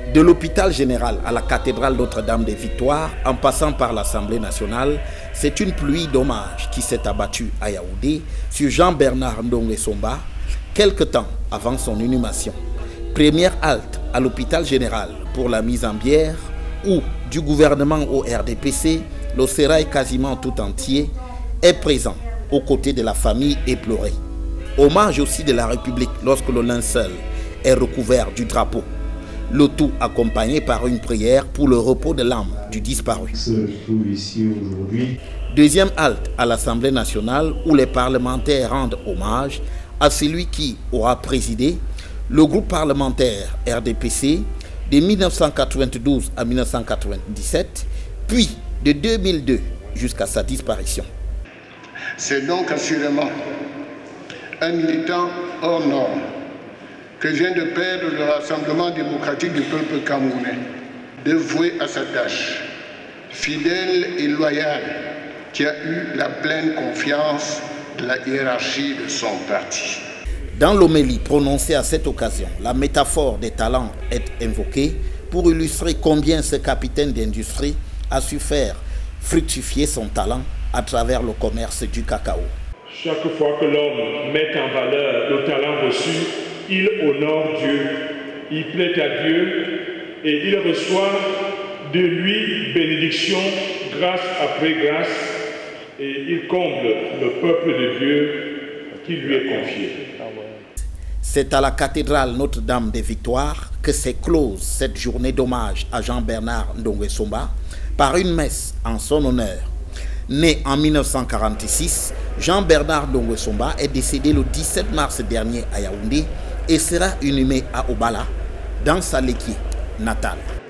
De l'hôpital général à la cathédrale Notre-Dame des Victoires, en passant par l'Assemblée nationale, c'est une pluie d'hommages qui s'est abattue à Yaoundé sur Jean-Bernard Ndongé Somba, quelque temps avant son inhumation. Première halte à l'hôpital général pour la mise en bière, où du gouvernement au RDPC, le sérail quasiment tout entier est présent aux côtés de la famille éplorée. Hommage aussi de la République lorsque le linceul est recouvert du drapeau. Le tout accompagné par une prière pour le repos de l'âme du disparu. Deuxième halte à l'Assemblée nationale où les parlementaires rendent hommage à celui qui aura présidé le groupe parlementaire RDPC de 1992 à 1997, puis de 2002 jusqu'à sa disparition. C'est donc assurément un militant hors norme que vient de perdre le Rassemblement démocratique du peuple camerounais, dévoué à sa tâche, fidèle et loyal, qui a eu la pleine confiance de la hiérarchie de son parti. Dans l'homélie prononcée à cette occasion, la métaphore des talents est invoquée pour illustrer combien ce capitaine d'industrie a su faire fructifier son talent à travers le commerce du cacao. Chaque fois que l'homme met en valeur le talent reçu, il honore Dieu, il plaît à Dieu et il reçoit de lui bénédiction, grâce après grâce, et il comble le peuple de Dieu qui lui est confié. C'est à la cathédrale Notre-Dame des Victoires que s'est close cette journée d'hommage à Jean-Bernard Ndongé Somba par une messe en son honneur. Né en 1946, Jean-Bernard Ndongé Somba est décédé le 17 mars dernier à Yaoundé et sera inhumé à Obala, dans sa Léki natale.